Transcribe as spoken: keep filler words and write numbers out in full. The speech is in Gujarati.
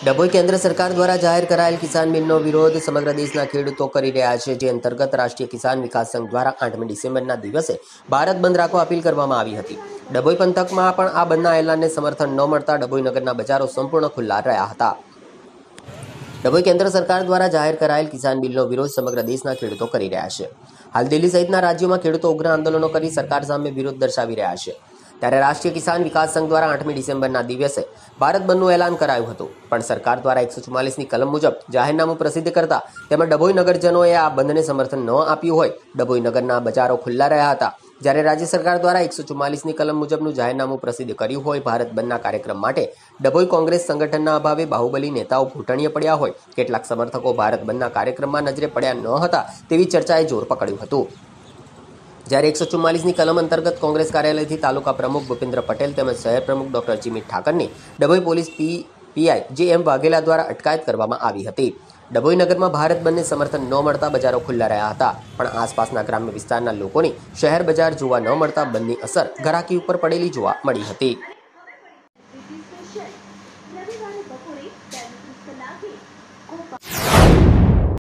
ડભોઈ કેન્દ્ર સરકાર દ્વારા જાહેર કરાયેલ કિસાન બિલનો વિરોધ સમગ્ર દેશના ખેડૂતો કરી રહ્યા છે, જે અંતર્ગત રાષ્ટ્રીય કિસાન વિકાસ સંઘ દ્વારા આઠમી ડિસેમ્બરના દિવસે ભારત બંધ રાખવા અપીલ કરવામાં આવી હતી। ડભોઈ પંથકમાં પણ આ બંધના એલાનને સમર્થન ન મળતા ડભોઈ નગરના બજારો સંપૂર્ણ ખુલ્લા રહ્યા હતા। ડભોઈ કેન્દ્ર સરકાર દ્વારા જાહેર કરાયેલ કિસાન બિલનો વિરોધ સમગ્ર દેશના ખેડૂતો કરી રહ્યા છે। હાલ દિલ્હી સહિતના રાજ્યોમાં ખેડૂતો ઉગ્ર આંદોલનો કરી સરકાર સામે વિરોધ દર્શાવી રહ્યા છે। ત્યારે રાષ્ટ્રીય કિસાન વિકાસ સંઘ દ્વારા આઠમી ડિસેમ્બરના દિવસે ભારત બંધનું એલાન કરાયું હતું, પણ સરકાર દ્વારા એકસો ચુમ્માલીસની કલમ મુજબ જાહેરનામું પ્રસિદ્ધ કરતા તેમાં ડભોઈ નગરજનોએ આ બંધને સમર્થન ન આપ્યું હોય। ડભોઈ નગરના બજારો ખુલ્લા રહ્યા હતા, જ્યારે રાજ્ય સરકાર દ્વારા એકસો ચુમ્માલીસની કલમ મુજબનું જાહેરનામું પ્રસિદ્ધ કર્યું હોય। ભારત બંધના કાર્યક્રમ માટે ડભોઈ કોંગ્રેસ સંગઠનના અભાવે બાહુબલી નેતાઓ ઘૂંટણીએ પડ્યા હોય, કેટલાક સમર્થકો ભારત બંધના કાર્યક્રમમાં નજરે પડ્યા ન હતા તેવી ચર્ચાએ જોર પકડ્યું હતું। જ્યારે એકસો ચુમ્માલીસની કલમ અંતર્ગત કોંગ્રેસ કાર્યાલયથી તાલુકા પ્રમુખ ભૂપેન્દ્ર પટેલ તેમજ શહેર પ્રમુખ ડોક્ટર જીમિત ઠાકરની Dabhoi police P PI J M Vaghela દ્વારા અટકાયત કરવામાં આવી હતી। ડભોઈ નગરમાં ભારત બંધને સમર્થન ન મળતા બજારો ખુલ્લા રહ્યા હતા, પણ આસપાસના ગ્રામ્ય વિસ્તારના લોકોની શહેર બજાર જોવા ન મળતા બંધની અસર ઘરાકી ઉપર પડેલી જોવા મળી હતી। રવિવારે બપોરે